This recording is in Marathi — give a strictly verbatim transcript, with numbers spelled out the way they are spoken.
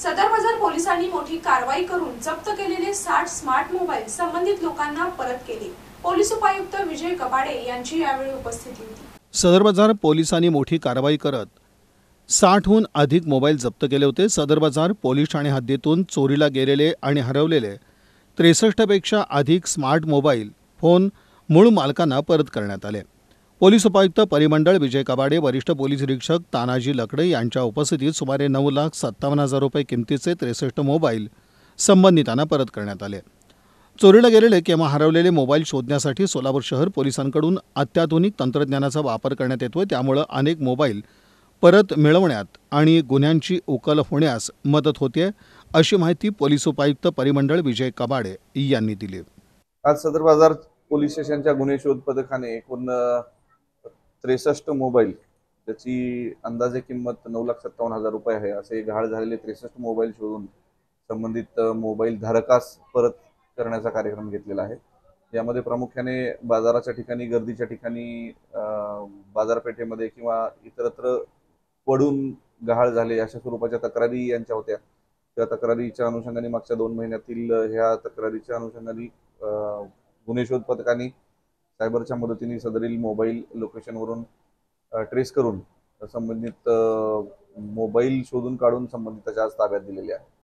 सदर बाजार पोलिसांनी मोठी कारवाई करून जप्त केलेले साठ स्मार्ट मोबाईल संबंधित लोकांना परत केले। पोलीस उपायुक्त विजय कबाडे यांची यावेळी उपस्थिती होती। सदर बाजार पोलिसांनी मोठी कारवाई करत साठहून अधिक मोबाईल जप्त केले होते। सदर बाजार पोलीस ठाणे हद्दीतून चोरीला गेलेले आणि हरवलेले त्रेसष्ट पेक्षा अधिक स्मार्ट मोबाईल फोन मूळ मालकांना परत करण्यात आले। पोलीस उपायुक्त परिमंडळ विजय कबाडे, वरिष्ठ पोलीस निरीक्षक तानाजी लकडे यांच्या उपस्थितीत सुमारे नऊ लाख सत्तावन्न हजार रुपये किमतीचे त्रेसष्ट मोबाईल संबंधितांना परत करण्यात आले। चोरीला गेलेले किंवा हरवलेले मोबाईल शोधण्यासाठी सोलापूर शहर पोलिसांकडून अत्याधुनिक तंत्रज्ञानाचा वापर करण्यात येतोय। त्यामुळे अनेक मोबाईल परत मिळवण्यात आणि गुन्ह्यांची उकल होण्यास मदत होते, अशी माहिती पोलीस उपायुक्त परिमंडळ विजय कबाडे यांनी दिली। आज सदर बाजार पोलीस स्टेशनच्या गुन्हे शोध पथकाने एकूण त्रेसष्ट मोबाईल, त्याची अंदाजे किंमत नऊ लाख सत्तावन्न हजार रुपये आहे, असे गहाळ झालेले त्रेसष्ट मोबाईल शोधून संबंधित मोबाईल धारकास परत करण्याचा कार्यक्रम घेतलेला आहे। यामध्ये प्रामुख्याने बाजाराच्या ठिकाणी, गर्दीच्या ठिकाणी, बाजारपेठेमध्ये किंवा इतरत्र पडून गहाळ झाले अशा स्वरूपाच्या तक्रारी यांच्या होत्या। त्या तक्रारीच्या अनुषंगाने मागच्या दोन महिन्यातील ह्या तक्रारीच्या अनुषंगाने गुन्हे शोध पथकाने सायबरच्या मदतीने सदरील मोबाईल लोकेशनवरून ट्रेस करून संबंधित मोबाईल शोधून काढून संबंधिताच्या आज ताब्यात दिलेले आहे।